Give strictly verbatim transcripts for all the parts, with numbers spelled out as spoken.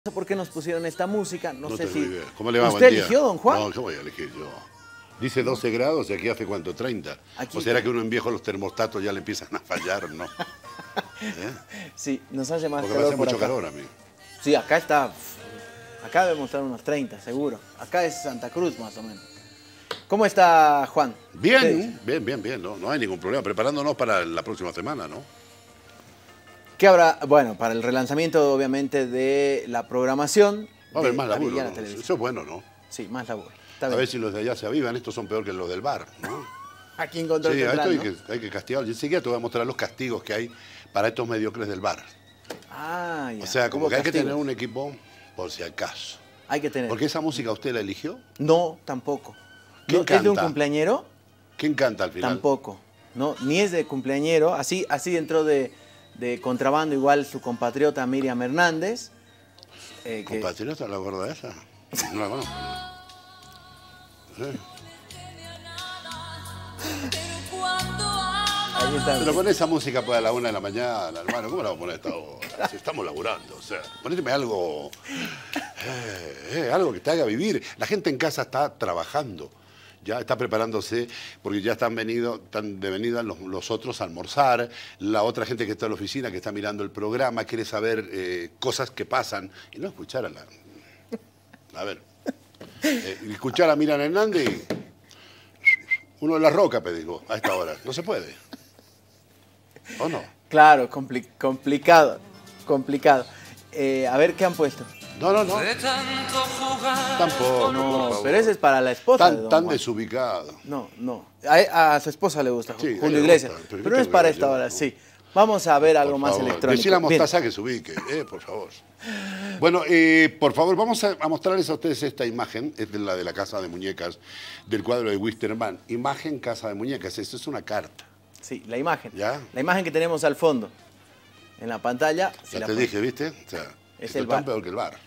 sé por qué nos pusieron esta música, no, No sé tengo si... idea. ¿Cómo le va? ¿Usted Buen día. eligió, don Juan? No, ¿qué voy a elegir yo? Dice doce grados y aquí hace ¿cuánto? treinta. Aquí ¿O será está. que uno en viejo los termostatos ya le empiezan a fallar? No. ¿Eh? Sí, nos hace más Porque calor hace por mucho acá. calor a mí. Sí, acá está... Acá debemos estar unos treinta, seguro. Acá es Santa Cruz, más o menos. ¿Cómo está, Juan? Bien, ¿Usted? bien, bien, bien. No, no hay ningún problema. Preparándonos para la próxima semana, ¿no? ¿Qué habrá? Bueno, para el relanzamiento, obviamente, de la programación. Va a haber de más laburo, Parrillana ¿no? Televisión. Eso es bueno, ¿no? Sí, más laburo. Está A bien. ver si los de allá se avivan. Estos son peor que los del bar, ¿no? Aquí encontró Sí, el a esto tendrán, hay ¿no? que, hay que castigar. Y enseguida te voy a mostrar los castigos que hay para estos mediocres del bar. Ah, ya. O sea, como Hubo que hay que castigos. tener un equipo por si acaso. Hay que tener. ¿Porque esa música usted la eligió? No, tampoco. ¿Quién No, ¿es de un canta? cumpleañero? ¿Quién canta al final? Tampoco. No, ni es de cumpleañero. Así, así entró de, de contrabando igual su compatriota Miriam Hernández. eh, que- ¿Compatriota la gorda esa? No la conozco. Sí. ahí está. Pero con esa música pues a la una de la mañana, hermano, ¿cómo la vamos a poner a esta hora? Si estamos laburando, o sea, poneme algo, eh, eh, algo que te haga vivir. La gente en casa está trabajando, ya está preparándose, porque ya están, venido, están de venida los, los otros a almorzar, la otra gente que está en la oficina, que está mirando el programa, quiere saber eh, cosas que pasan, y no escuchar a la... A ver, eh, escuchar a Miriam Hernández y... Uno de la roca, pedigo, a esta hora. No se puede. ¿O no? Claro, compli- complicado. Complicado. Eh, a ver qué han puesto. No, no, no. Tampoco, por No, favor. pero ese es para la esposa de Tan, don tan Juan. desubicado. No, no. A, a su esposa le gusta, Sí, a ella Julio le Iglesias. gusta, pero Pero, ¿qué no es tengo para que ver esta yo? hora, No. sí. Vamos a ver algo Por más favor. electrónico. Decile a Bien. Mostaza que se ubique, eh, por favor. Bueno, eh, por favor, vamos a, a mostrarles a ustedes esta imagen, es de la de la Casa de Muñecas, del cuadro de Wisterman. Imagen Casa de Muñecas, esto es una carta. Sí, la imagen. ¿Ya? La imagen que tenemos al fondo. En la pantalla. si Ya la te pon- dije, ¿viste? O sea, Es esto el es tan bar. peor que el bar.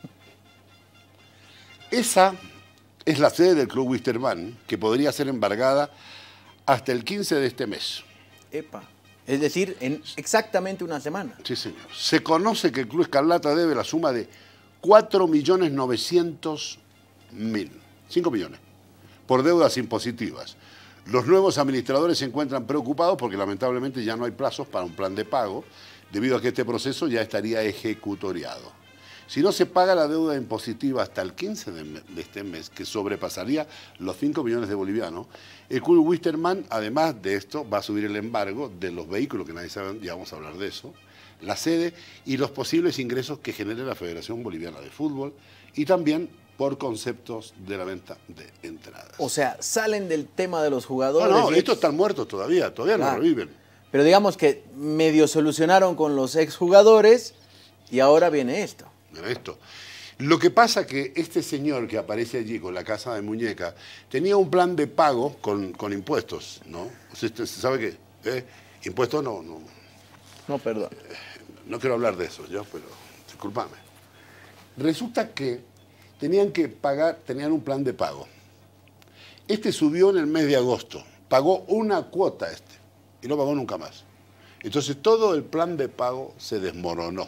Esa es la sede del Club Wisterman, que podría ser embargada hasta el quince de este mes. Epa. Es decir, en exactamente una semana. Sí, señor. Se conoce que el Club Escarlata debe la suma de cuatro millones novecientos mil. cinco millones. Por deudas impositivas. Los nuevos administradores se encuentran preocupados porque lamentablemente ya no hay plazos para un plan de pago, debido a que este proceso ya estaría ejecutoriado. Si no se paga la deuda impositiva hasta el quince de, me- de este mes, que sobrepasaría los cinco millones de bolivianos, el Club Wisterman, además de esto, va a subir el embargo de los vehículos, que nadie sabe, ya vamos a hablar de eso, la sede y los posibles ingresos que genere la Federación Boliviana de Fútbol, y también por conceptos de la venta de entradas. O sea, salen del tema de los No, jugadores. no, y estos ex- están muertos todavía, todavía no Claro. reviven. Pero digamos que medio solucionaron con los exjugadores y ahora viene esto. Mira esto. Lo que pasa que este señor que aparece allí con la Casa de Muñeca tenía un plan de pago con, con impuestos, ¿no? O sea, ¿usted sabe qué? ¿Eh? Impuestos no, no, No, perdón. no quiero hablar de eso, yo, pero discúlpame. Resulta que tenían que pagar, tenían un plan de pago. Este subió en el mes de agosto, pagó una cuota este y no pagó nunca más. Entonces todo el plan de pago se desmoronó.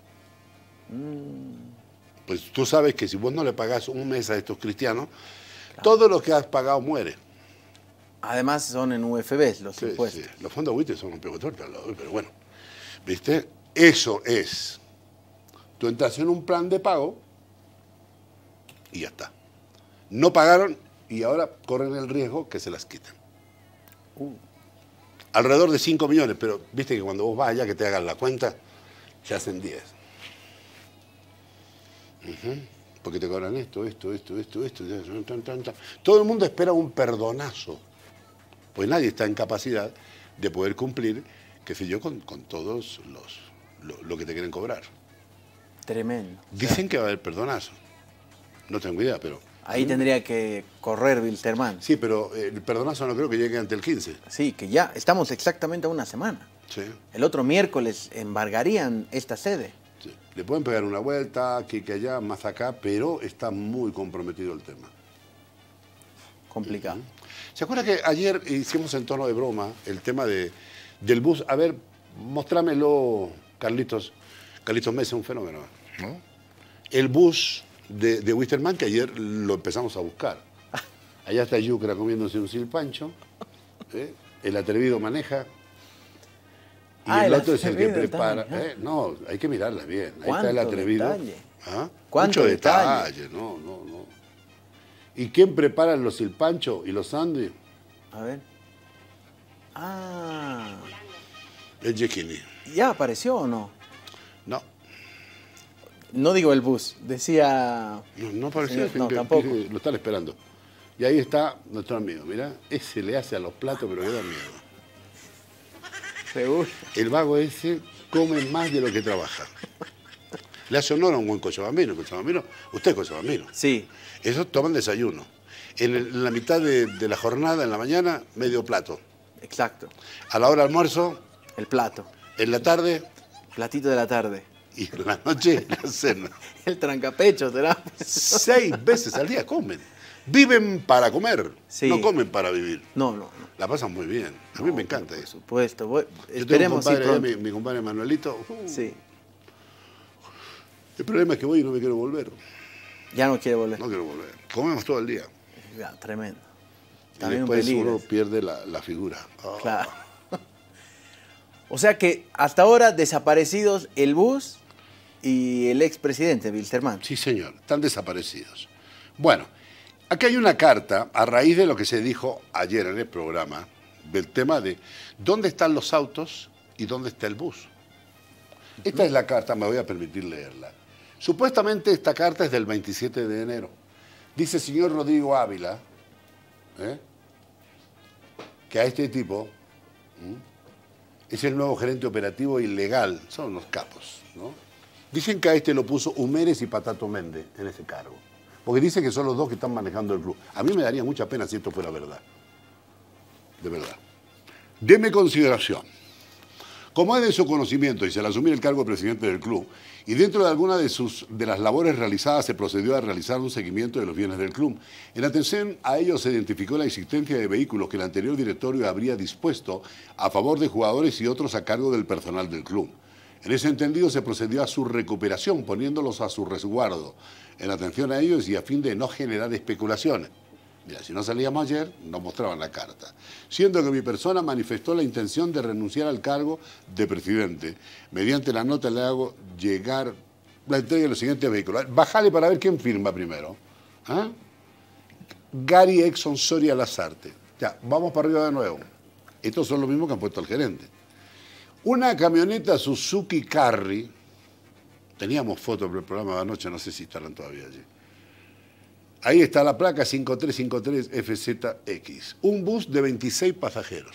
Pues tú sabes que si vos no le pagás un mes a estos cristianos, todo lo que has pagado muere. Además son en U F Bs los Sí, impuestos. sí. Los fondos buitres son un pego torta al lado, pero bueno. ¿Viste? Eso es. Tú entras en un plan de pago y ya está. No pagaron y ahora corren el riesgo que se las quiten. Uh. Alrededor de cinco millones, pero viste que cuando vos vas allá que te hagan la cuenta, se hacen diez. Ujú. Porque te cobran esto, esto, esto, esto, esto. Tan, tan, tan. Todo el mundo espera un perdonazo. Pues nadie está en capacidad de poder cumplir, qué sé yo, con, con todos los lo, lo que te quieren cobrar. Tremendo. Dicen que va a haber perdonazo. No tengo idea, pero... Ahí tendría que correr Wilterman. Sí, pero eh, el perdonazo no creo que llegue ante el quince. Sí, que ya estamos exactamente a una semana. Sí, El otro miércoles embargarían esta sede. sí. Le pueden pegar una vuelta, aquí, que allá, más acá, pero está muy comprometido el tema. Complicado. ¿Se acuerda que ayer hicimos en tono de broma el tema de, del bus? A ver, mostrámelo, Carlitos. Carlitos Mesa, un fenómeno, ¿no? el bus de, de Wisterman, que ayer lo empezamos a buscar. Allá está Yucra comiéndose un silpancho. ¿eh? El atrevido maneja. Y Ah, el, el otro es el que atrevido prepara. está manejando. ¿eh? No, hay que mirarla bien. Ahí está el ¿Cuánto atrevido. detalle? ¿Ah? ¿Cuánto Mucho detalle? detalle, no, no, no. ¿Y quién prepara los silpanchos y los sándwiches? A ver. Ah. El Yekini. ¿Ya apareció o no? No, No digo el bus, decía... no, no parecía. Señor, no, que- tampoco. que lo están esperando. Y ahí está nuestro amigo, mirá. Ese le hace a los platos, pero que da miedo. Seguro. El vago ese come más de lo que trabaja. Le hace honor a un buen cochabambino. Cochabambino, usted es cochabambino. Sí. Esos toman desayuno. En, el- en la mitad de, de la jornada, en la mañana, medio plato. Exacto. A la hora de almuerzo, El plato. en la tarde Platito de la tarde. y en la noche, la cena. El trancapecho, ¿será? Seis veces al día comen. Viven para comer, Sí. no comen para vivir. No, no, no. La pasan muy bien. A mí me encanta Por eso. supuesto. Voy- Yo tengo un esperemos sí compadre, allá, pronto. mi, mi compadre Manuelito. uh, Sí. El problema es que voy y no me quiero volver. Ya no quiere volver. No quiero volver. Comemos todo el día. Ya, tremendo. Y También un después peligro. uno pierde la, la figura. Ah. Claro. O sea que hasta ahora desaparecidos el bus y el expresidente Wilstermann. Sí, señor, están desaparecidos. Bueno, aquí hay una carta a raíz de lo que se dijo ayer en el programa, del tema de dónde están los autos y dónde está el bus. Esta es la carta, me voy a permitir leerla. Supuestamente esta carta es del veintisiete de enero. Dice señor Rodrigo Ávila, ¿eh? que a este tipo ¿m? es el nuevo gerente operativo ilegal. Son unos capos, ¿no? Dicen que a este lo puso Humérez y Patato Méndez en ese cargo. Porque dicen que son los dos que están manejando el club. A mí me daría mucha pena si esto fuera verdad. De verdad. Deme consideración. Como es de su conocimiento y se al asumir el cargo de presidente del club, y dentro de alguna de, sus, de las labores realizadas se procedió a realizar un seguimiento de los bienes del club. En atención a ello se identificó la existencia de vehículos que el anterior directorio habría dispuesto a favor de jugadores y otros a cargo del personal del club. En ese entendido se procedió a su recuperación, poniéndolos a su resguardo, en atención a ellos y a fin de no generar especulaciones. Mira, si no salíamos ayer, nos mostraban la carta. Siendo que mi persona manifestó la intención de renunciar al cargo de presidente. Mediante la nota le hago llegar la entrega de los siguientes vehículos. Bájale para ver quién firma primero. ¿Ah? Gary Exxon Soria Lazarte. Ya, vamos para arriba de nuevo. Estos son los mismos que han puesto al gerente. Una camioneta Suzuki Carry. Teníamos fotos del programa de anoche, no sé si estarán todavía allí. Ahí está la placa cinco tres cinco tres F Z X. Un bus de veintiséis pasajeros.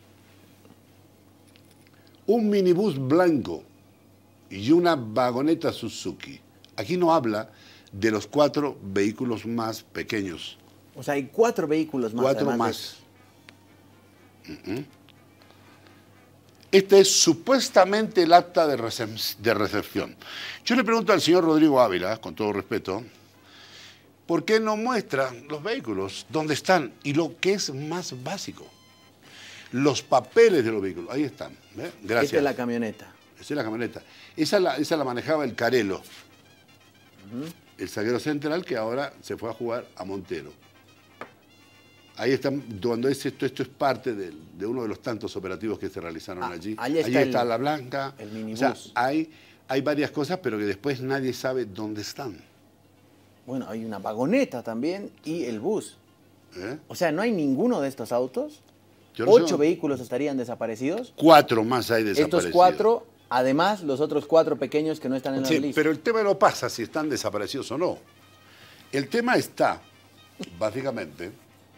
Un minibús blanco y una vagoneta Suzuki. Aquí no habla de los cuatro vehículos más pequeños. O sea, hay cuatro vehículos más. Cuatro además de más. Uh-huh. Este es supuestamente el acta de, recep de recepción. Yo le pregunto al señor Rodrigo Ávila, con todo respeto, ¿por qué no muestra los vehículos? ¿Dónde están? Y lo que es más básico, los papeles de los vehículos. Ahí están. ¿eh? Gracias. Esta es la camioneta. Esa es la camioneta. Esa la, esa la manejaba el Carelo, uh-huh. el zaguero central que ahora se fue a jugar a Montero. Ahí están, cuando es esto, esto es parte de, de uno de los tantos operativos que se realizaron Ah, allí. allí está Allí está el- la blanca. el minibús. O sea, hay, hay varias cosas, pero que después nadie sabe dónde están. Bueno, hay una vagoneta también y el bus. ¿eh? O sea, ¿no hay ninguno de estos autos? Yo no sé ¿Ocho dónde- vehículos estarían desaparecidos? Cuatro más hay desaparecidos. Estos cuatro, además los otros cuatro pequeños que no están en la Sí, lista. pero el tema no pasa si están desaparecidos o no. El tema está, básicamente,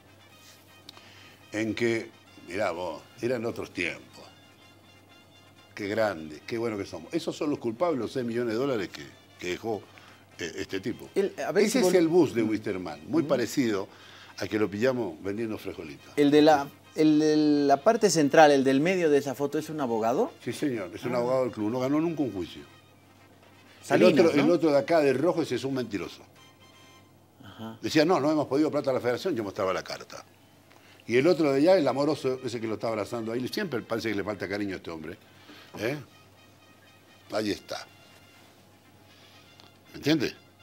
en que, mirá vos, eran otros tiempos. Qué grande, qué bueno que somos. Esos son los culpables, los seis millones de dólares que, que dejó eh, este tipo. El- a ver Ese si es vol- el bus de Wisterman, muy parecido a que lo pillamos vendiendo frijolitos. El de la, el de la parte central, el del medio de esa foto, ¿es un abogado? Sí, señor, es un abogado del club, no ganó nunca un juicio. Salinas, el, otro, ¿no? el otro de acá, de rojo, ese es un mentiroso. Ajá. Decía, no, no hemos podido plata a la federación, yo mostraba la carta. Y el otro de allá, el amoroso, ese que lo está abrazando ahí, siempre parece que le falta cariño a este hombre. ¿eh? Ahí está. ¿Me entiendes?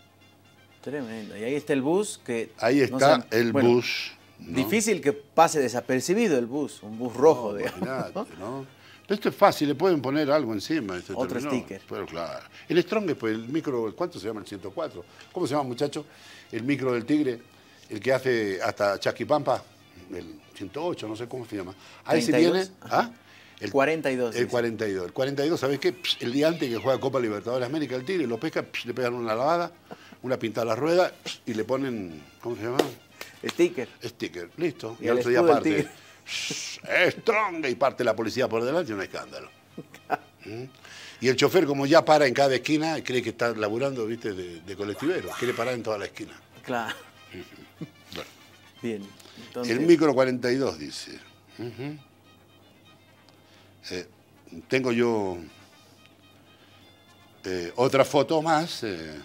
Tremendo. Y ahí está el bus que... Ahí no está sé, el bueno, bus. ¿no? Difícil que pase desapercibido el bus, un bus rojo, No, digamos. imagínate, ¿no? Pero esto es fácil, le pueden poner algo encima. Este Otro terminó. sticker. Pero claro. El Strong, pues el micro, ¿cuánto se llama el ciento cuatro? ¿Cómo se llama, muchacho? El micro del Tigre, el que hace hasta Chaquipampa, el ciento ocho, no sé cómo se llama. Ahí se treinta y viene... dos. ¿Ah? El cuarenta y dos. El dice. cuarenta y dos. El cuarenta y dos, ¿sabes qué? Psh, el día antes que juega Copa Libertadores de América, el Tigre lo pesca, psh, le pegan una lavada, una pintada a la rueda psh, y le ponen, ¿cómo se llama? Sticker. Sticker. Listo. Y Y, al el otro día escudo del parte, Tigre. "Shh, Strong", y parte la policía por delante y un escándalo. ¿Mm? Y el chofer, como ya para en cada esquina, cree que está laburando, viste, de, de colectivero. Quiere parar en toda la esquina. Claro. Bueno. Bien. Entonces, El micro cuarenta y dos, dice. Ujú. Eh, tengo yo eh, otra foto más eh,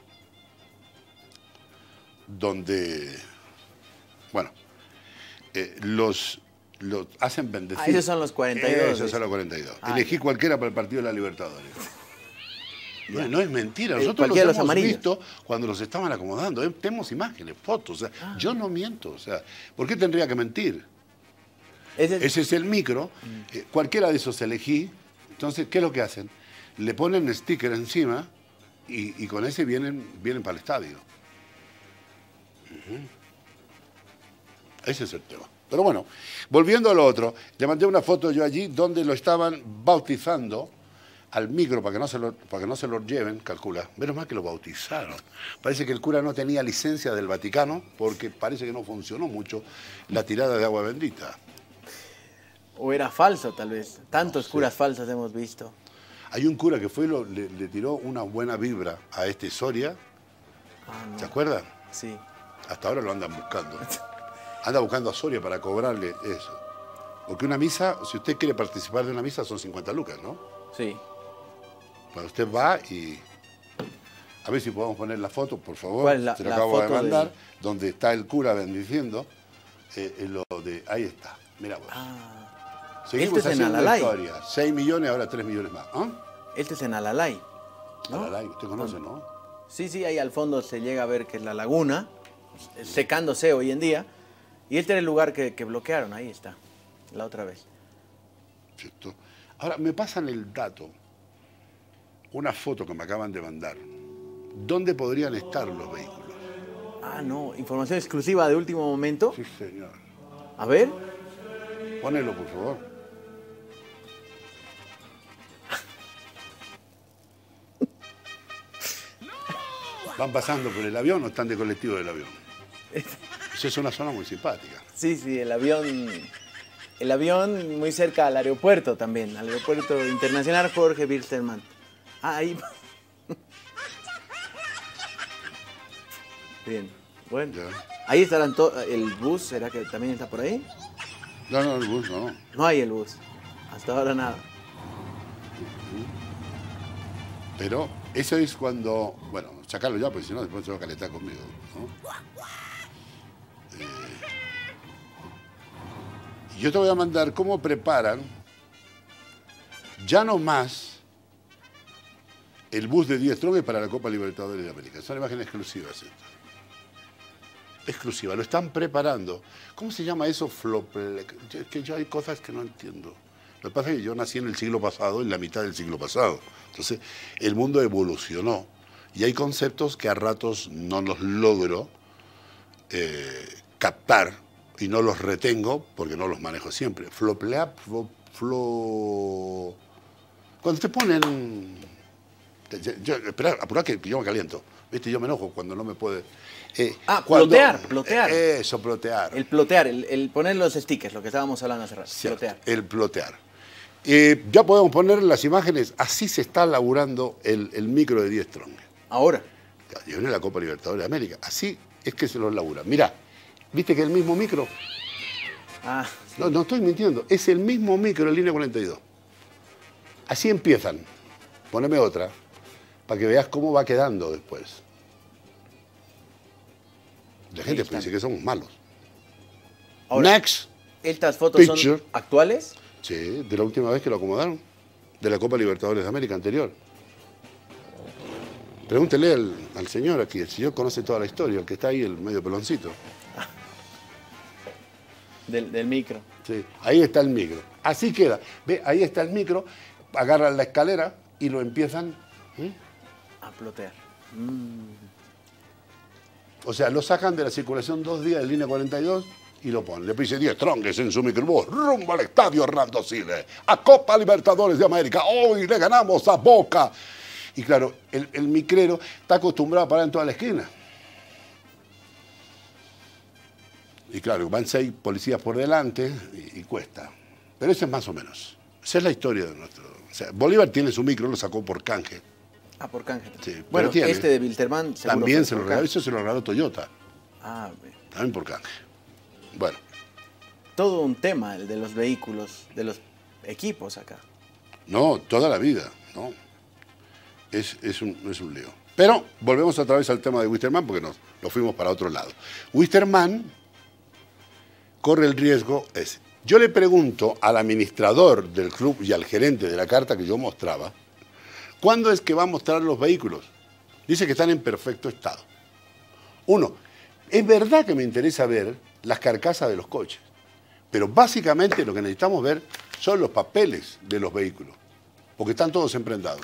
donde, bueno, eh, los, los hacen bendecir. Ah, esos son los cuarenta y dos. Esos son los cuarenta y dos. Ah, Elegí ya. cualquiera para el partido de la Libertadores. No, no es mentira, Eh, nosotros los cualquiera de los hemos amarillos. visto cuando los estaban acomodando. Eh, Tenemos imágenes, fotos. O sea, Ah. yo no miento. O sea, ¿por qué tendría que mentir? Ese es- Ese es el micro. eh, cualquiera de esos elegí. Entonces, ¿qué es lo que hacen? Le ponen sticker encima y, y con ese vienen, vienen para el estadio. Ujú. Ese es el tema. Pero bueno, volviendo a lo otro, le mandé una foto yo allí donde lo estaban bautizando al micro para que no se lo, para que no se lo lleven, calcula. Menos mal que lo bautizaron. Parece que el cura no tenía licencia del Vaticano porque parece que no funcionó mucho la tirada de agua bendita. O era falso, tal vez. Tantos sé. curas falsos hemos visto. Hay un cura que fue y lo- le, le tiró una buena vibra a este Soria. Ah, no. ¿Se acuerdan? Sí. Hasta ahora lo andan buscando. Anda buscando a Soria para cobrarle eso. Porque una misa, si usted quiere participar de una misa, son cincuenta lucas, ¿no? Sí. Bueno, usted va y... A ver si podemos poner la foto, por favor. ¿Cuál es la- Se lo la acabo de foto mandar. del- Donde está el cura bendiciendo. eh, eh, lo de, ahí está. Mira vos. Ah. Seguimos esto es en haciendo Alalay. historia. seis millones, ahora tres millones más. ¿Ah? Este es en Alalay. ¿no? Alalay, usted conoce, ¿no? Sí, sí, ahí al fondo se llega a ver que es la laguna, secándose hoy en día. Y este era el lugar que, que bloquearon, ahí está, la otra vez. ¿Cierto? Ahora, me pasan el dato, una foto que me acaban de mandar. ¿Dónde podrían estar los vehículos? Ah, no, información exclusiva de último momento. Sí, señor. A ver. Ponelo, por favor. ¿Van pasando por el avión o están de colectivo del avión? Esa es una zona muy simpática. Sí, sí, el avión, el avión muy cerca al aeropuerto también, al aeropuerto internacional Jorge Wilstermann. Ah, ahí. Bien, bueno. Ya. Ahí estarán todos, el bus, ¿será que también está por ahí? No, no, el bus no. No hay el bus, hasta ahora nada. Pero eso es cuando... Bueno, sacarlo ya, porque si no, después se va a calentar conmigo, ¿no? Eh, y yo te voy a mandar cómo preparan ya no más el bus de diez Strong para la Copa Libertadores de América. Son imágenes exclusivas estas. Exclusiva, lo están preparando. ¿Cómo se llama eso? Flople... Es que yo hay cosas que no entiendo. Lo que pasa es que yo nací en el siglo pasado, en la mitad del siglo pasado. Entonces, el mundo evolucionó. Y hay conceptos que a ratos no los logro eh, captar y no los retengo porque no los manejo siempre. Floplea, flo, flo... Cuando te ponen... Yo, yo, espera, apurá que yo me caliento. ¿Viste? Yo me enojo cuando no me puede... Eh, Ah, cuando- plotear, plotear. Eh, eso, plotear. El plotear, el, el poner los stickers, lo que estábamos hablando hace rato. Cierto, Plotear. el plotear. Eh, ya podemos poner las imágenes. Así se está laburando el, el micro de diez Strong. Ahora. Y viene la Copa Libertadores de América. Así es que se los labura. Mirá, ¿viste que el mismo micro? Ah, No, no estoy mintiendo. Es el mismo micro en línea cuarenta y dos. Así empiezan. Poneme otra para que veas cómo va quedando después. La gente está. piensa que somos malos. ahora. Next. ¿Estas fotos son Picture. actuales? Sí, de la última vez que lo acomodaron. De la Copa Libertadores de América anterior. Pregúntele al, al señor aquí, el señor conoce toda la historia, el que está ahí, el medio peloncito. Del, del micro. Sí, ahí está el micro. Así queda. Ve, ahí está el micro, agarran la escalera y lo empiezan ¿eh? a plotear. Mm. O sea, lo sacan de la circulación dos días de línea cuarenta y dos y lo ponen. Le pise diez tronques en su microbús, rumbo al estadio Hernando Siles, a Copa Libertadores de América. Hoy le ganamos a Boca. Y claro, el, el micrero está acostumbrado a parar en toda la esquina. Y claro, van seis policías por delante y, y cuesta. Pero eso es más o menos. Esa es la historia de nuestro... O sea, Bolívar tiene su micro, lo sacó por canje. Ah, por canje. Sí, bueno, tiene, este de Wiltermann seguro también se lo regaló, canje. eso se lo regaló Toyota. Ah, bien. También por canje. Bueno. Todo un tema el de los vehículos, de los equipos acá. No, toda la vida, ¿no? Es, es, un, es un lío. Pero volvemos otra vez al tema de Wiltermann porque nos, nos fuimos para otro lado. Wiltermann corre el riesgo ese. Yo le pregunto al administrador del club y al gerente de la carta que yo mostraba, ¿cuándo es que va a mostrar los vehículos? Dice que están en perfecto estado. Uno, es verdad que me interesa ver las carcasas de los coches, pero básicamente lo que necesitamos ver son los papeles de los vehículos, porque están todos emprendados.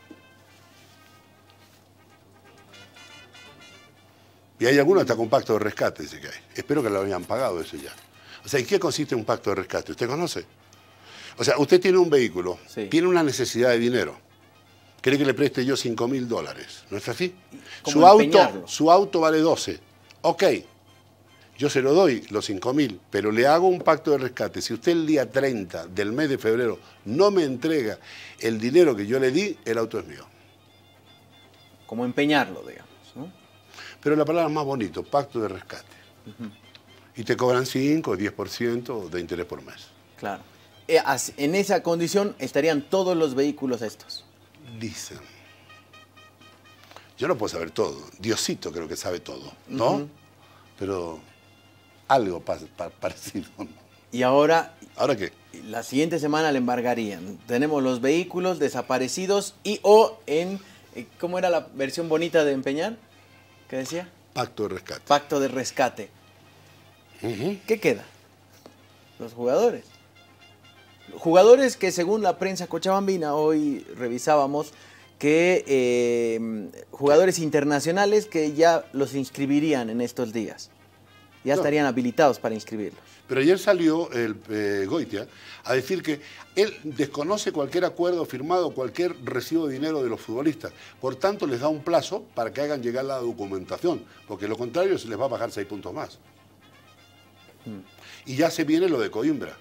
Y hay algunos hasta con pacto de rescate, dice que hay. Espero que lo hayan pagado eso ya. O sea, ¿en qué consiste un pacto de rescate? ¿Usted conoce? O sea, usted tiene un vehículo, sí. Tiene una necesidad de dinero. Quiere que le preste yo cinco mil dólares. ¿No es así? Su auto, su auto vale doce. Ok, yo se lo doy los cinco mil, pero le hago un pacto de rescate. Si usted el día treinta del mes de febrero no me entrega el dinero que yo le di, el auto es mío. Como empeñarlo, digamos, ¿no? Pero la palabra es más bonito, pacto de rescate. Uh-huh. Y te cobran cinco, diez por ciento de interés por mes. Claro. En esa condición estarían todos los vehículos estos. Dicen. Yo no puedo saber todo. Diosito creo que sabe todo, ¿no? Uh-huh. Pero algo pa pa parecido. Y ahora... ¿Ahora qué? La siguiente semana le embargarían. Tenemos los vehículos desaparecidos y o en... ¿Cómo era la versión bonita de empeñar? ¿Qué decía? Pacto de rescate. Pacto de rescate. Uh-huh. ¿Qué queda? Los jugadores. Jugadores que según la prensa cochabambina, hoy revisábamos, que eh, jugadores internacionales que ya los inscribirían en estos días. Ya no. estarían habilitados para inscribirlos. Pero ayer salió el eh, Goitia a decir que él desconoce cualquier acuerdo firmado, cualquier recibo de dinero de los futbolistas. Por tanto, les da un plazo para que hagan llegar la documentación, porque lo contrario se les va a bajar seis puntos más. Hmm. Y ya se viene lo de Coimbra.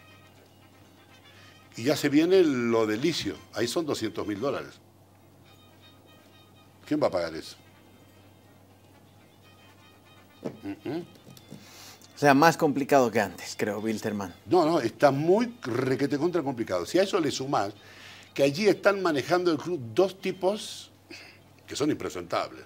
Y ya se viene lo de Licio. Ahí son doscientos mil dólares. ¿Quién va a pagar eso? Uh-huh. O sea, más complicado que antes, creo, Wiltermann. No, no, está muy requete contra complicado. Si a eso le sumás que allí están manejando el club dos tipos que son impresentables.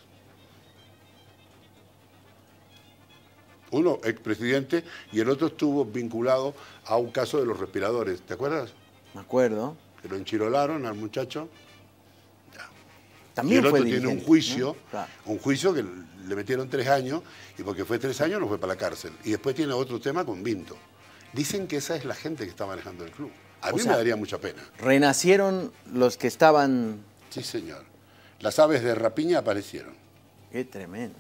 Uno, expresidente, y el otro estuvo vinculado a un caso de los respiradores. ¿Te acuerdas? Me acuerdo. Que lo enchirolaron al muchacho. Ya. También y el fue otro tiene un juicio, ¿no? Claro. un juicio que le metieron tres años, y porque fue tres años no fue para la cárcel. Y después tiene otro tema con Vinto. Dicen que esa es la gente que está manejando el club. A o mí sea, me daría mucha pena. Renacieron los que estaban... Sí, señor. Las aves de rapiña aparecieron. Qué tremendo.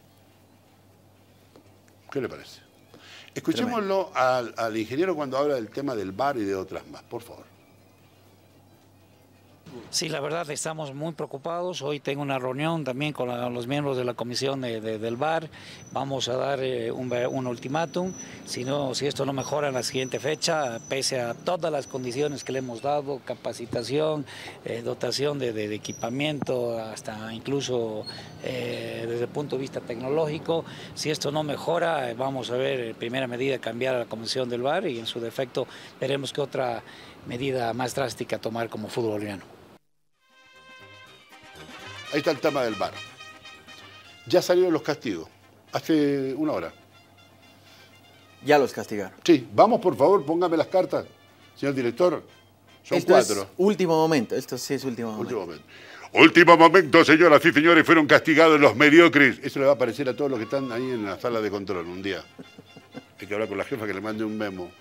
¿Qué le parece? Escuchémoslo al, al ingeniero cuando habla del tema del V A R y de otras más, por favor. Sí, la verdad estamos muy preocupados. Hoy tengo una reunión también con la, los miembros de la comisión de, de, del V A R. Vamos a dar eh, un, un ultimátum. Si, no, si esto no mejora en la siguiente fecha, pese a todas las condiciones que le hemos dado, capacitación, eh, dotación de, de, de equipamiento, hasta incluso eh, desde el punto de vista tecnológico, si esto no mejora, vamos a ver, en primera medida, cambiar a la comisión del V A R y en su defecto veremos qué otra medida más drástica tomar como fútbol boliviano. Ahí está el tema del V A R. Ya salieron los castigos, hace una hora. Ya los castigaron. Sí, vamos por favor, póngame las cartas, señor director. Son esto cuatro. Es último momento, esto sí es último momento. Último momento. Último momento, señoras y señores, fueron castigados los mediocres. Eso le va a parecer a todos los que están ahí en la sala de control un día. Hay que hablar con la jefa que le mande un memo.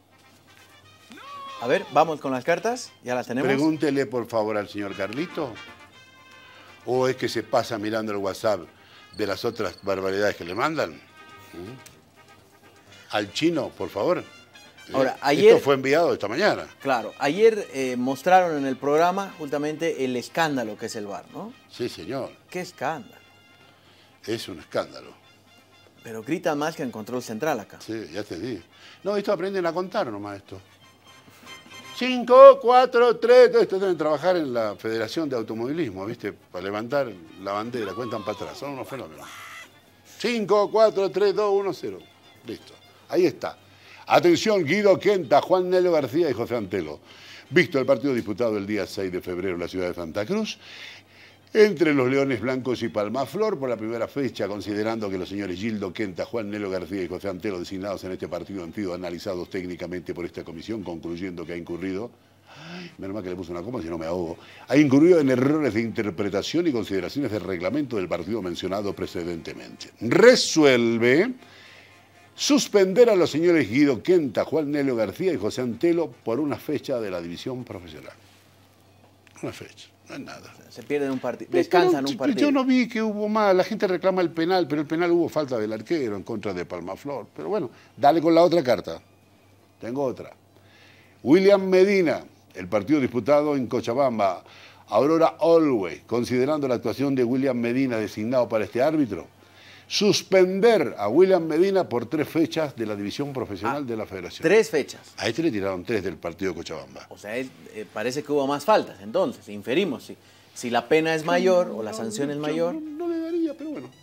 A ver, vamos con las cartas, ya las tenemos. Pregúntele por favor al señor Carlito. ¿O es que se pasa mirando el WhatsApp de las otras barbaridades que le mandan? ¿Mm? Al chino, por favor. Ahora, eh, ayer, esto fue enviado esta mañana. Claro, ayer eh, mostraron en el programa justamente el escándalo que es el V A R, ¿no? Sí, señor. ¿Qué escándalo? Es un escándalo. Pero gritan más que en control central acá. Sí, ya te digo. No, esto aprenden a contar nomás esto. Cinco, cuatro, tres, esto deben trabajar en la Federación de Automovilismo, ¿viste? Para levantar la bandera, cuentan para atrás, son unos fenómenos. Cinco, cuatro, tres, dos, uno, cero. Listo. Ahí está. Atención, Guido Quenta, Juan Nelo García y José Antelo. Visto el partido disputado el día seis de febrero en la ciudad de Santa Cruz, entre los Leones Blancos y Palmaflor por la primera fecha, considerando que los señores Gildo Quenta, Juan Nelo García y José Antelo designados en este partido han sido analizados técnicamente por esta comisión, concluyendo que ha incurrido, ay, menos mal que le puse una coma si no me ahogo, ha incurrido en errores de interpretación y consideraciones del reglamento del partido mencionado precedentemente. Resuelve suspender a los señores Guido Quenta, Juan Nelo García y José Antelo por una fecha de la división profesional. Una fecha. No es nada. Se pierden un partido, descansan un partido. Yo no vi que hubo más, la gente reclama el penal, pero el penal hubo falta del arquero en contra de Palmaflor. Pero bueno, dale con la otra carta. Tengo otra. William Medina, el partido disputado en Cochabamba. Aurora Olwey, considerando la actuación de William Medina designado para este árbitro, suspender a William Medina por tres fechas de la división profesional ah, de la federación. Tres fechas. A este le tiraron tres del partido de Cochabamba. O sea, es, eh, parece que hubo más faltas, entonces, inferimos. Si, si la pena es mayor no, o la no, sanción no, es mayor. No, no le daría, pero bueno.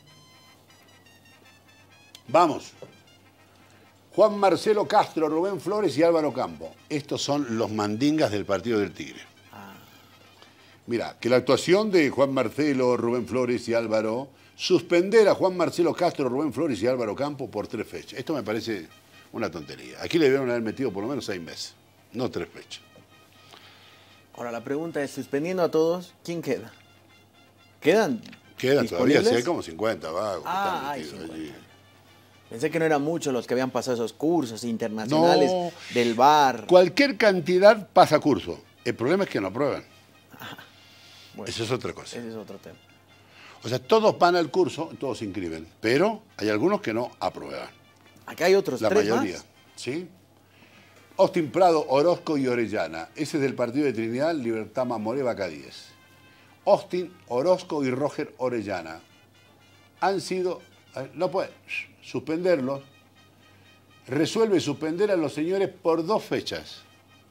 Vamos. Juan Marcelo Castro, Rubén Flores y Álvaro Campo. Estos son los mandingas del partido del Tigre. Ah. Mira, que la actuación de Juan Marcelo, Rubén Flores y Álvaro... Suspender a Juan Marcelo Castro, Rubén Flores y Álvaro Campo por tres fechas. Esto me parece una tontería. Aquí le debieron haber metido por lo menos seis meses, no tres fechas. Ahora la pregunta es, suspendiendo a todos, ¿quién queda? ¿Quedan? Quedan todavía, sí, hay como cincuenta vagos. Ah, hay cincuenta. Allí. Pensé que no eran muchos los que habían pasado esos cursos internacionales no, del V A R. Cualquier cantidad pasa curso. El problema es que no aprueban. Ah, bueno, eso es otra cosa. Ese es otro tema. O sea, todos van al curso, todos se inscriben, pero hay algunos que no aprueban. Acá hay otros La tres mayoría, más. ¿sí? Austin Prado, Orozco y Orellana. Ese es del partido de Trinidad, Libertad Mamoré, Vaca diez. Austin, Orozco y Roger Orellana. Han sido, no puede, suspenderlos. Resuelve suspender a los señores por dos fechas.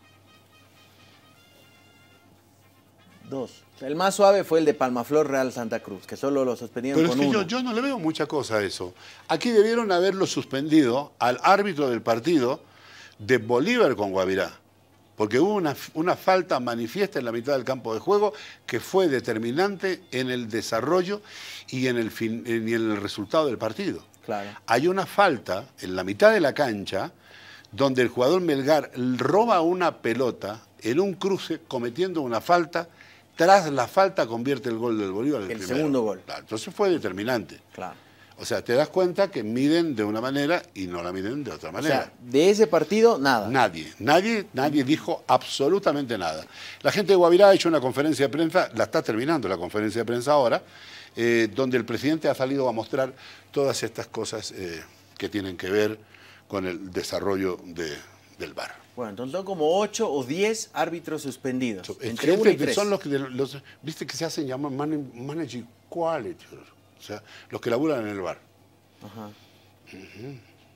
Dos. El más suave fue el de Palmaflor Real Santa Cruz, que solo lo suspendieron Pero con es que uno. Yo, yo no le veo mucha cosa a eso. Aquí debieron haberlo suspendido al árbitro del partido de Bolívar con Guavirá, porque hubo una, una falta manifiesta en la mitad del campo de juego que fue determinante en el desarrollo y en el, fin, y en el resultado del partido. Claro. Hay una falta en la mitad de la cancha donde el jugador Melgar roba una pelota en un cruce cometiendo una falta. Tras la falta convierte el gol del Bolívar. El, el segundo gol. Claro, entonces fue determinante. Claro. O sea, te das cuenta que miden de una manera y no la miden de otra manera. O sea, de ese partido, nada. Nadie, nadie, nadie dijo absolutamente nada. La gente de Guavirá ha hecho una conferencia de prensa, la está terminando la conferencia de prensa ahora, eh, donde el presidente ha salido a mostrar todas estas cosas eh, que tienen que ver con el desarrollo de, del V A R. Bueno, entonces son como ocho o diez árbitros suspendidos. So, entre uno y tres. Son los que, los, viste que se hacen llamar managing quality, o sea, los que laburan en el V A R. Ajá. Uh-huh.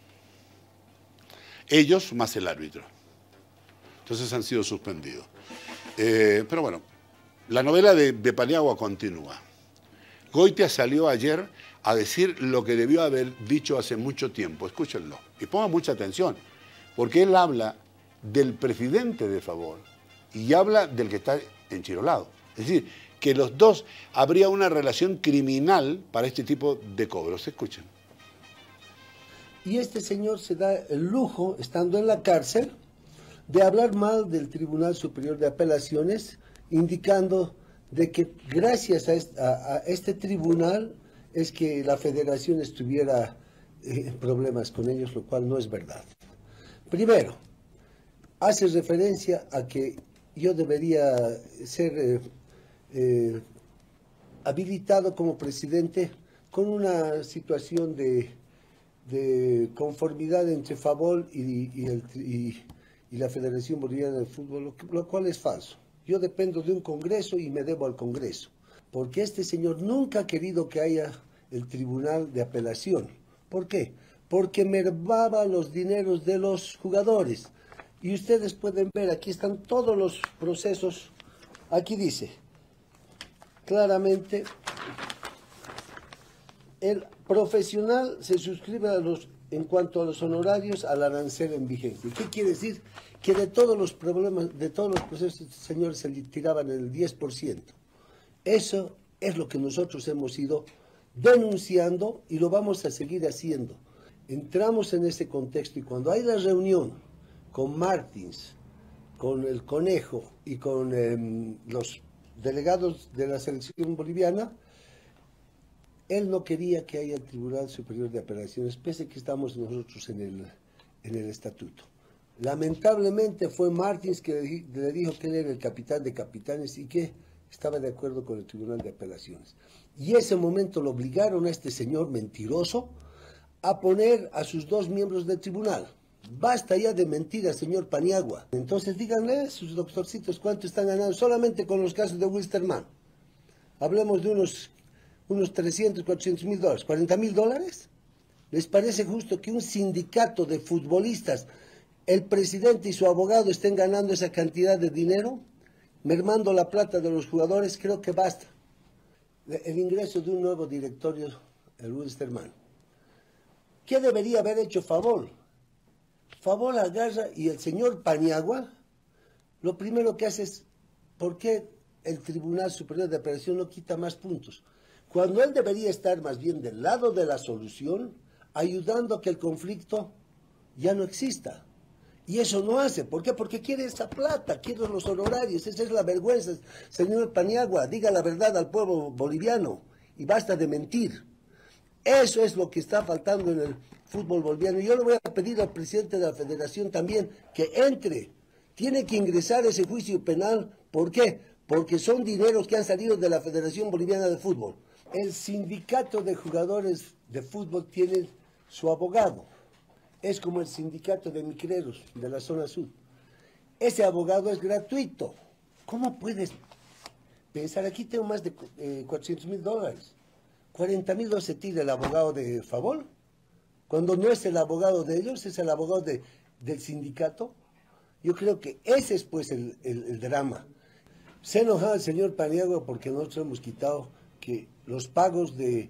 Ellos más el árbitro. Entonces han sido suspendidos. Eh, pero bueno, la novela de, de Paniagua continúa. Goitia salió ayer a decir lo que debió haber dicho hace mucho tiempo. Escúchenlo y pongan mucha atención, porque él habla del presidente de favor y habla del que está enchirolado. Es decir, que los dos habría una relación criminal para este tipo de cobros. Escuchen. Y este señor se da el lujo, estando en la cárcel, de hablar mal del Tribunal Superior de Apelaciones, indicando de que gracias a este, a, a este tribunal es que la federación estuviera en eh, problemas con ellos, lo cual no es verdad. Primero, hace referencia a que yo debería ser eh, eh, habilitado como presidente con una situación de, de conformidad entre Favol y, y, el, y, y la Federación Boliviana de Fútbol, lo, lo cual es falso. Yo dependo de un Congreso y me debo al Congreso, porque este señor nunca ha querido que haya el Tribunal de Apelación. ¿Por qué? Porque mermaba los dineros de los jugadores. Y ustedes pueden ver, aquí están todos los procesos. Aquí dice claramente, el profesional se suscribe a los, en cuanto a los honorarios al arancel en vigencia. ¿Qué quiere decir? Que de todos los problemas, de todos los procesos, señores, se le tiraban el diez por ciento. Eso es lo que nosotros hemos ido denunciando y lo vamos a seguir haciendo. Entramos en ese contexto y cuando hay la reunión con Martins, con el Conejo y con eh, los delegados de la selección boliviana, él no quería que haya el Tribunal Superior de Apelaciones, pese a que estamos nosotros en el, en el estatuto. Lamentablemente fue Martins que le dijo que él era el capitán de capitanes y que estaba de acuerdo con el Tribunal de Apelaciones. Y ese momento lo obligaron a este señor mentiroso a poner a sus dos miembros del tribunal. Basta ya de mentiras, señor Paniagua. Entonces díganle a sus doctorcitos cuánto están ganando solamente con los casos de Wilstermann. Hablemos de unos, unos trescientos, cuatrocientos mil dólares. ¿cuarenta mil dólares? ¿Les parece justo que un sindicato de futbolistas, el presidente y su abogado estén ganando esa cantidad de dinero? Mermando la plata de los jugadores, creo que basta. El ingreso de un nuevo directorio, el Wilstermann. ¿Qué debería haber hecho Favol? Favol agarra y el señor Paniagua, lo primero que hace es, ¿por qué el Tribunal Superior de Apelación no quita más puntos? Cuando él debería estar más bien del lado de la solución, ayudando a que el conflicto ya no exista. Y eso no hace. ¿Por qué? Porque quiere esa plata, quiere los honorarios. Esa es la vergüenza. Señor Paniagua, diga la verdad al pueblo boliviano y basta de mentir. Eso es lo que está faltando en el fútbol boliviano. Y yo le voy a pedir al presidente de la federación también que entre. Tiene que ingresar ese juicio penal. ¿Por qué? Porque son dineros que han salido de la Federación Boliviana de Fútbol. El sindicato de jugadores de fútbol tiene su abogado. Es como el sindicato de micreros de la zona sur. Ese abogado es gratuito. ¿Cómo puedes pensar? Aquí tengo más de eh, cuatrocientos mil dólares. cuarenta mil dólares se tira el abogado de Favol. Cuando no es el abogado de ellos, es el abogado de, del sindicato. Yo creo que ese es pues el, el, el drama. Se ha enojado el señor Paniagua porque nosotros hemos quitado que los pagos de...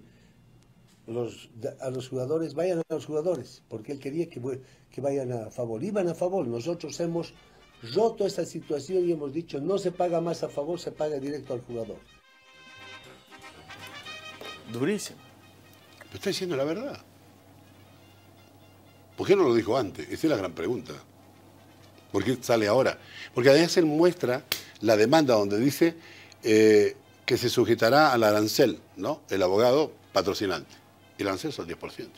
Los, a los jugadores, vayan a los jugadores, porque él quería que, que vayan a Favol. Iban a Favol. Nosotros hemos roto esa situación y hemos dicho, no se paga más a Favol, se paga directo al jugador. Durísimo. Pero está diciendo la verdad. ¿Por qué no lo dijo antes? Esa es la gran pregunta. ¿Por qué sale ahora? Porque además él muestra la demanda donde dice eh, que se sujetará al arancel, ¿no? El abogado patrocinante. Y el arancel son diez por ciento.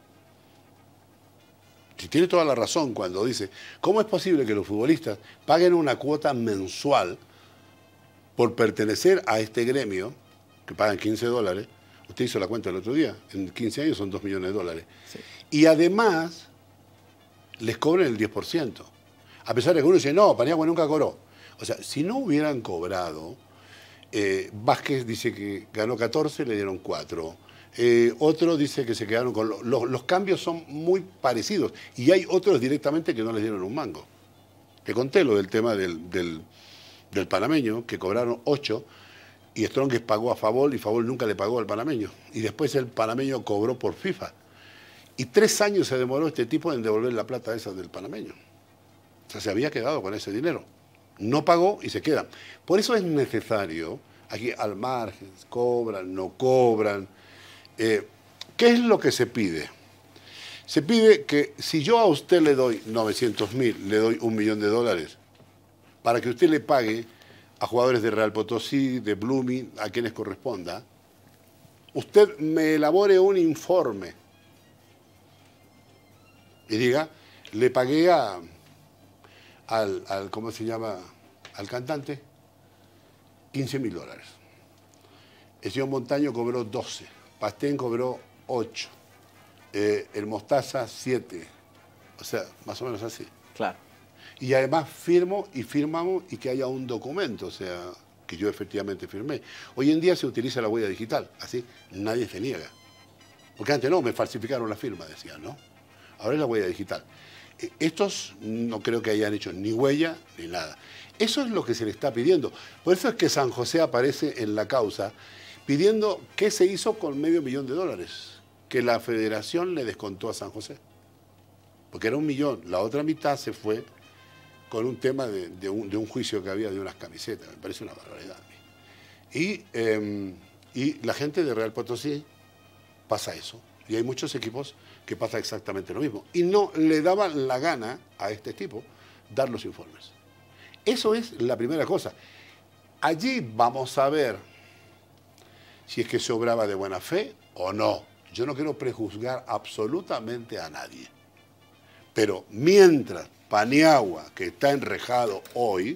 Si tiene toda la razón cuando dice, ¿cómo es posible que los futbolistas paguen una cuota mensual por pertenecer a este gremio, que pagan quince dólares? Usted hizo la cuenta el otro día, en quince años son dos millones de dólares. Sí. Y además les cobren el diez por ciento. A pesar de que uno dice, no, Paniagua nunca cobró. O sea, si no hubieran cobrado, eh, Vázquez dice que ganó catorce, le dieron cuatro. Eh, otro dice que se quedaron con... Lo, lo, los cambios son muy parecidos. Y hay otros directamente que no les dieron un mango. Te conté lo del tema del, del, del panameño, que cobraron ocho, y Strongest pagó a Favol, y Favol nunca le pagó al panameño. Y después el panameño cobró por FIFA. Y tres años se demoró este tipo en devolver la plata esa del panameño. O sea, se había quedado con ese dinero. No pagó y se queda. Por eso es necesario, aquí al margen, cobran, no cobran... Eh, ¿Qué es lo que se pide? Se pide que si yo a usted le doy novecientos mil, le doy un millón de dólares, para que usted le pague a jugadores de Real Potosí, de Blooming, a quienes corresponda, usted me elabore un informe y diga, le pagué a, al, al, ¿cómo se llama?, al cantante, quince mil dólares. El señor Montaño cobró doce, Pastén cobró ocho, eh, el Mostaza siete, o sea, más o menos así. Claro. Y además firmo y firmamos y que haya un documento, o sea, que yo efectivamente firmé. Hoy en día se utiliza la huella digital, así nadie se niega. Porque antes no, me falsificaron la firma, decían, ¿no? Ahora es la huella digital. Estos no creo que hayan hecho ni huella ni nada. Eso es lo que se le está pidiendo. Por eso es que San José aparece en la causa pidiendo qué se hizo con medio millón de dólares que la federación le descontó a San José. Porque era un millón, la otra mitad se fue con un tema de, de, un, de un juicio que había de unas camisetas. Me parece una barbaridad. Y, eh, y la gente de Real Potosí pasa eso. Y hay muchos equipos que pasa exactamente lo mismo. Y no le daban la gana a este tipo dar los informes. Eso es la primera cosa. Allí vamos a ver si es que se obraba de buena fe o no. Yo no quiero prejuzgar absolutamente a nadie. Pero mientras Paniagua, que está enrejado hoy,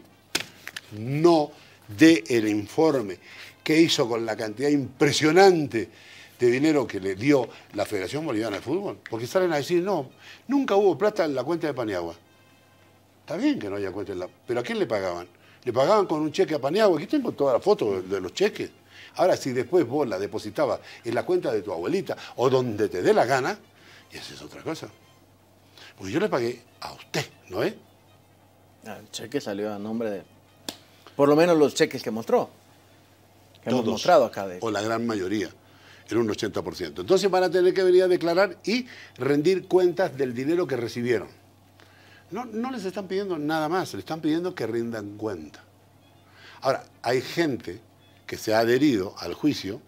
no dé el informe que hizo con la cantidad impresionante de dinero que le dio la Federación Boliviana de Fútbol, porque salen a decir, no, nunca hubo plata en la cuenta de Paniagua. Está bien que no haya cuenta en la... ¿Pero a quién le pagaban? Le pagaban con un cheque a Paniagua. Aquí tengo toda la foto de los cheques. Ahora, si después vos la depositabas en la cuenta de tu abuelita o donde te dé la gana, y esa es otra cosa. Porque yo le pagué a usted, ¿no es? El cheque salió a nombre de... Por lo menos los cheques que mostró. Que Todos, hemos mostrado acá. De... o la gran mayoría, en un ochenta por ciento. Entonces van a tener que venir a declarar y rendir cuentas del dinero que recibieron. No, no les están pidiendo nada más, les están pidiendo que rindan cuenta. Ahora, hay gente que se ha adherido al juicio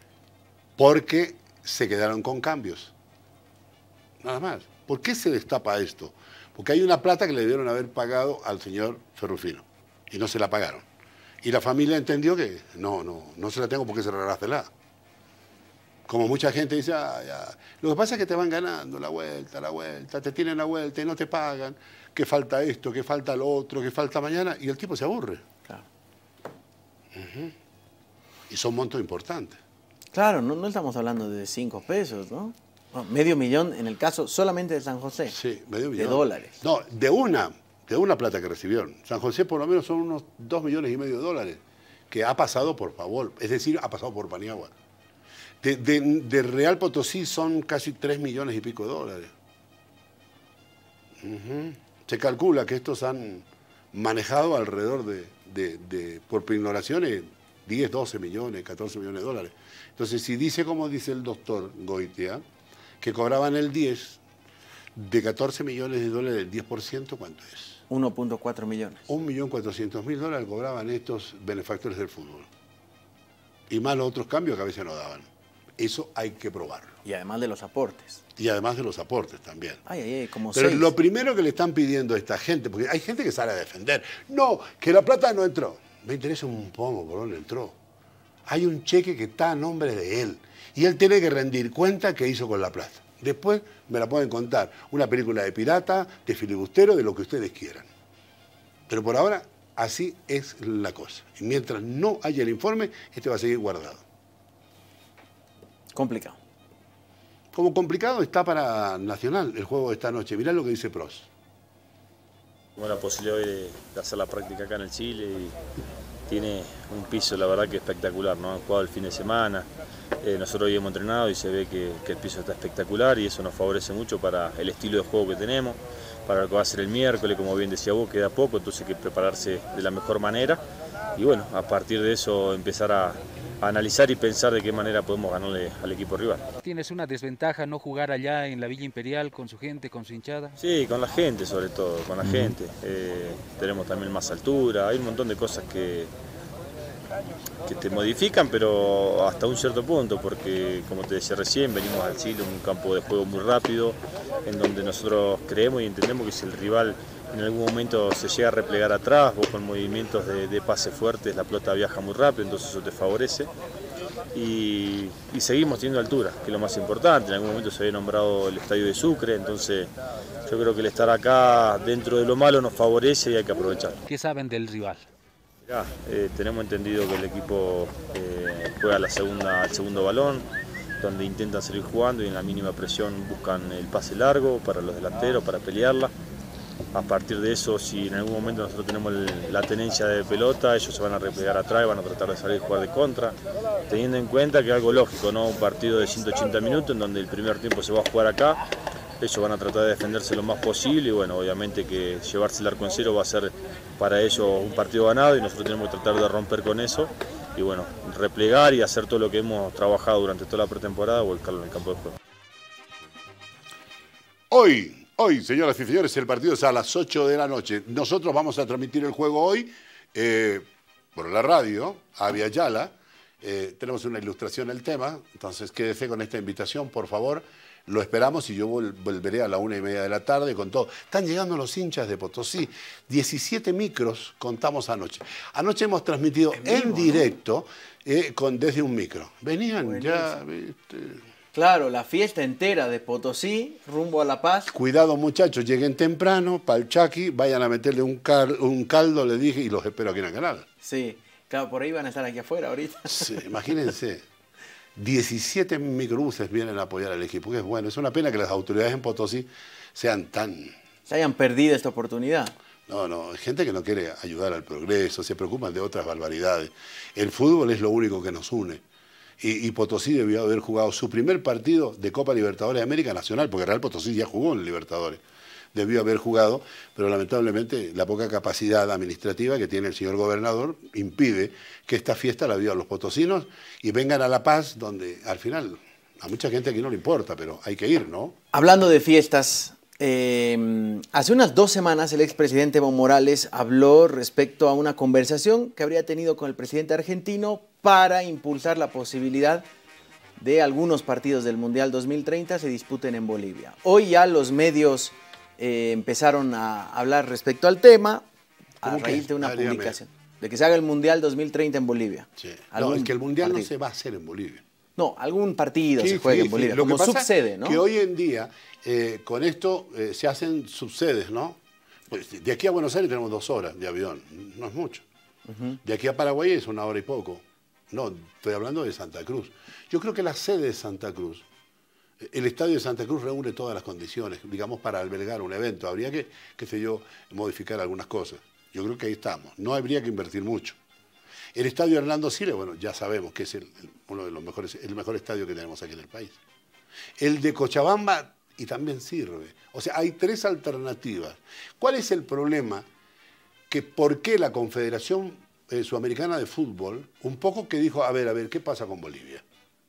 porque se quedaron con cambios. Nada más. ¿Por qué se destapa esto? Porque hay una plata que le debieron haber pagado al señor Ferrufino y no se la pagaron. Y la familia entendió que no, no, no se la tengo porque cerrarársela. Como mucha gente dice, ah, ya. Lo que pasa es que te van ganando la vuelta, la vuelta, te tienen la vuelta y no te pagan, que falta esto, que falta lo otro, que falta mañana, y el tipo se aburre. Claro. Uh-huh. Y son montos importantes. Claro, no, no estamos hablando de cinco pesos, ¿no? No, medio millón en el caso solamente de San José. Sí, medio millón. De dólares. No, de una, de una plata que recibieron. San José por lo menos son unos dos millones y medio de dólares, que ha pasado por favor, es decir, ha pasado por Paniagua. De, de, de Real Potosí son casi tres millones y pico de dólares. Uh-huh. Se calcula que estos han manejado alrededor de, de, de por ignoraciones, diez, doce millones, catorce millones de dólares. Entonces, si dice como dice el doctor Goitia, que cobraban el diez, de catorce millones de dólares, el diez por ciento, ¿cuánto es? uno punto cuatro millones. un millón cuatrocientos mil dólares cobraban estos benefactores del fútbol. Y más los otros cambios que a veces no daban. Eso hay que probarlo. Y además de los aportes. Y además de los aportes también. Ay, ay, ay, como Pero seis. lo primero que le están pidiendo a esta gente, porque hay gente que sale a defender, no, que la plata no entró. Me interesa un poco por dónde entró. Hay un cheque que está a nombre de él. Y él tiene que rendir cuenta qué hizo con la plata. Después me la pueden contar. Una película de pirata, de filibustero, de lo que ustedes quieran. Pero por ahora, así es la cosa. Y mientras no haya el informe, este va a seguir guardado. Complicado. Como complicado está para Nacional el juego de esta noche. Mirá lo que dice Pros. Tengo la posibilidad hoy de, de hacer la práctica acá en el Chile y tiene un piso, la verdad, que espectacular, ¿no? Han jugado el fin de semana, eh, nosotros hoy hemos entrenado y se ve que, que el piso está espectacular y eso nos favorece mucho para el estilo de juego que tenemos, para lo que va a ser el miércoles, como bien decía vos, queda poco, entonces hay que prepararse de la mejor manera y bueno, a partir de eso empezar a, a analizar y pensar de qué manera podemos ganarle al equipo rival. ¿Tienes una desventaja no jugar allá en la Villa Imperial con su gente, con su hinchada? Sí, con la gente sobre todo, con la gente. Eh, tenemos también más altura, hay un montón de cosas que, que te modifican, pero hasta un cierto punto, porque como te decía recién, venimos al Chile, un campo de juego muy rápido, en donde nosotros creemos y entendemos que si el rival en algún momento se llega a replegar atrás, vos con movimientos de, de pase fuertes la pelota viaja muy rápido, entonces eso te favorece. Y, y seguimos teniendo altura, que es lo más importante. En algún momento se había nombrado el estadio de Sucre, entonces yo creo que el estar acá dentro de lo malo nos favorece y hay que aprovecharlo. ¿Qué saben del rival? Mirá, eh, tenemos entendido que el equipo eh, juega la segunda, el segundo balón, donde intentan seguir jugando y en la mínima presión buscan el pase largo para los delanteros, para pelearla. A partir de eso, si en algún momento nosotros tenemos el, la tenencia de pelota, ellos se van a replegar atrás y van a tratar de salir y jugar de contra, teniendo en cuenta que es algo lógico, ¿no? Un partido de ciento ochenta minutos en donde el primer tiempo se va a jugar acá, ellos van a tratar de defenderse lo más posible y bueno, obviamente que llevarse el arco en cero va a ser para ellos un partido ganado y nosotros tenemos que tratar de romper con eso y bueno, replegar y hacer todo lo que hemos trabajado durante toda la pretemporada, volcarlo en el campo de juego. Hoy... Hoy, señoras y señores, el partido es a las ocho de la noche. Nosotros vamos a transmitir el juego hoy eh, por la radio, Avia Yala. Eh, tenemos una ilustración del tema, entonces quédese con esta invitación, por favor. Lo esperamos y yo vol volveré a la una y media de la tarde con todo. Están llegando los hinchas de Potosí. diecisiete micros contamos anoche. Anoche hemos transmitido en, vivo, en directo ¿no? eh, con desde un micro. Venían Buenísimo. ya... ¿viste? Claro, la fiesta entera de Potosí, rumbo a La Paz. Cuidado muchachos, lleguen temprano, pa'l Chaki, vayan a meterle un, cal, un caldo, le dije, y los espero aquí en el canal. Sí, claro, por ahí van a estar aquí afuera ahorita. Sí, imagínense, diecisiete microbuses vienen a apoyar al equipo, que es bueno. Es una pena que las autoridades en Potosí sean tan... Se hayan perdido esta oportunidad. No, no, hay gente que no quiere ayudar al progreso, se preocupan de otras barbaridades. El fútbol es lo único que nos une. Y, y Potosí debió haber jugado su primer partido de Copa Libertadores de América Nacional, porque Real Potosí ya jugó en Libertadores. Debió haber jugado, pero lamentablemente la poca capacidad administrativa que tiene el señor gobernador impide que esta fiesta la vivan los potosinos y vengan a La Paz, donde al final a mucha gente aquí no le importa, pero hay que ir, ¿no? Hablando de fiestas, eh, hace unas dos semanas el expresidente Evo Morales habló respecto a una conversación que habría tenido con el presidente argentino para impulsar la posibilidad de algunos partidos del Mundial dos mil treinta se disputen en Bolivia. Hoy ya los medios eh, empezaron a hablar respecto al tema a raíz de una Dígame. publicación de que se haga el Mundial dos mil treinta en Bolivia. Sí. No, es que el Mundial partido. no se va a hacer en Bolivia. No, algún partido sí, se juega sí, en Bolivia, sí. Lo como que pasa subsede, ¿no? Que hoy en día eh, con esto eh, se hacen subsedes, ¿no? Pues de aquí a Buenos Aires tenemos dos horas de avión, no es mucho. Uh-huh. De aquí a Paraguay es una hora y poco. No, estoy hablando de Santa Cruz. Yo creo que la sede de Santa Cruz, el estadio de Santa Cruz reúne todas las condiciones, digamos, para albergar un evento. Habría que, qué sé yo, modificar algunas cosas. Yo creo que ahí estamos. No habría que invertir mucho. El estadio Hernando Siles, bueno, ya sabemos que es el, el, uno de los mejores, el mejor estadio que tenemos aquí en el país. El de Cochabamba, y también sirve. O sea, hay tres alternativas. ¿Cuál es el problema? Que por qué la Confederación eh, Sudamericana de Fútbol, un poco que dijo, a ver, a ver, ¿qué pasa con Bolivia?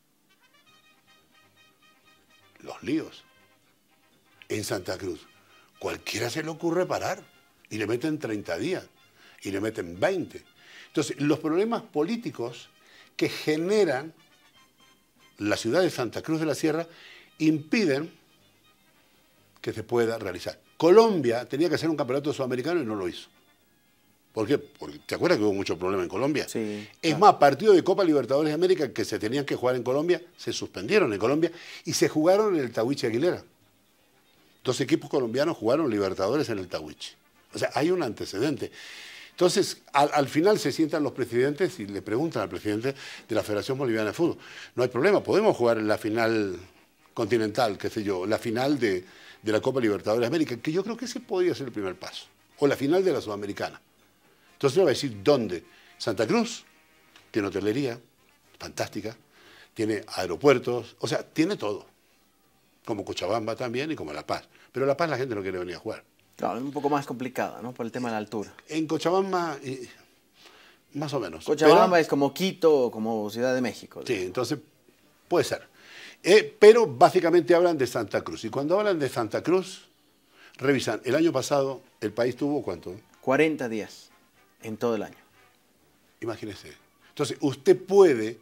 Los líos. En Santa Cruz, cualquiera se le ocurre parar y le meten treinta días y le meten veinte. Entonces, los problemas políticos que generan la ciudad de Santa Cruz de la Sierra impiden que se pueda realizar. Colombia tenía que hacer un campeonato sudamericano y no lo hizo. ¿Por qué? Porque, ¿te acuerdas que hubo mucho problema en Colombia? Sí. Es más, partidos de Copa Libertadores de América que se tenían que jugar en Colombia, se suspendieron en Colombia y se jugaron en el Tahuichi Aguilera. Dos equipos colombianos jugaron Libertadores en el Tahuichi. O sea, hay un antecedente. Entonces, al, al final se sientan los presidentes y le preguntan al presidente de la Federación Boliviana de Fútbol. No hay problema, podemos jugar en la final continental, qué sé yo, la final de, de la Copa Libertadores de América, que yo creo que ese podría ser el primer paso. O la final de la Sudamericana. Entonces le va a decir, ¿dónde? Santa Cruz tiene hotelería, fantástica, tiene aeropuertos, o sea, tiene todo. Como Cochabamba también y como La Paz. Pero La Paz la gente no quiere venir a jugar. Claro, es un poco más complicada, ¿no? Por el tema de la altura. En Cochabamba, eh, más o menos. Cochabamba pero, es como Quito o como Ciudad de México. Sí, entonces puede ser. Eh, pero básicamente hablan de Santa Cruz. Y cuando hablan de Santa Cruz, revisan, el año pasado el país tuvo ¿cuánto? cuarenta días en todo el año. Imagínese. Entonces, usted puede,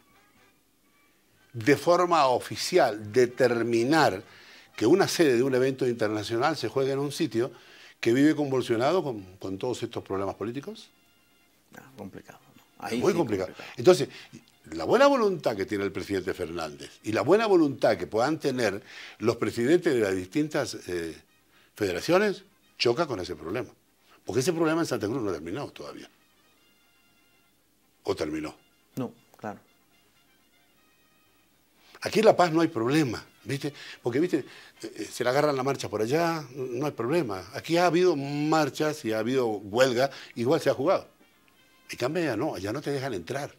de forma oficial, determinar que una sede de un evento internacional se juegue en un sitio que vive convulsionado con, con todos estos problemas políticos? No, complicado. ¿no? Ahí Muy sí, complicado. complicado. Entonces, la buena voluntad que tiene el presidente Fernández y la buena voluntad que puedan tener los presidentes de las distintas eh, federaciones choca con ese problema. Porque ese problema en Santa Cruz no ha terminado todavía. ¿O terminó? No, claro. Aquí en La Paz no hay problema, ¿viste? Porque, ¿viste? Eh, se le agarran la marcha por allá, no hay problema. Aquí ha habido marchas y ha habido huelga, igual se ha jugado. En cambio allá no, allá no te dejan entrar.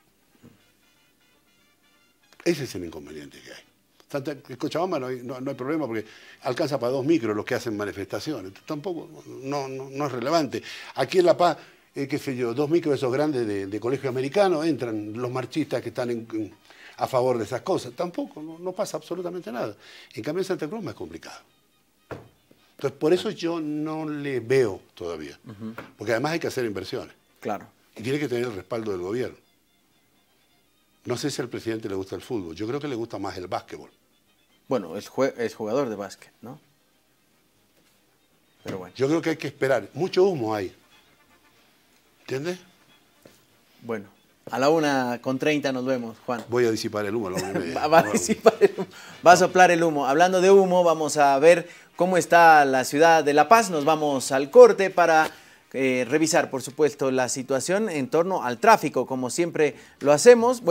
Ese es el inconveniente que hay. Santa, en Cochabamba no hay, no, no hay problema porque alcanza para dos micros los que hacen manifestaciones. Tampoco, no, no, no es relevante. Aquí en La Paz, eh, qué sé yo, dos micros esos grandes de, de colegio americano, entran los marchistas que están en, en, a favor de esas cosas. Tampoco, no, no pasa absolutamente nada. En cambio en Santa Cruz es más complicado. Entonces, por eso yo no le veo todavía. Uh-huh. Porque además hay que hacer inversiones. Claro. Y tiene que tener el respaldo del gobierno. No sé si al presidente le gusta el fútbol. Yo creo que le gusta más el básquetbol. Bueno, es, jue es jugador de básquet, ¿no? Pero bueno. Yo creo que hay que esperar. Mucho humo hay. ¿Entiendes? Bueno, a la una con treinta nos vemos, Juan. Voy a disipar el humo a la una y media. Va, va a disipar el humo. Va a soplar el humo. Hablando de humo, vamos a ver cómo está la ciudad de La Paz. Nos vamos al corte para eh, revisar, por supuesto, la situación en torno al tráfico, como siempre lo hacemos.